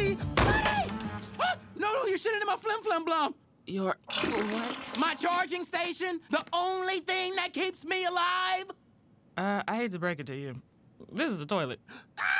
Buddy! Buddy! No, you're sitting in my flim-flam-blum. Your what? My charging station, the only thing that keeps me alive. I hate to break it to you. This is the toilet.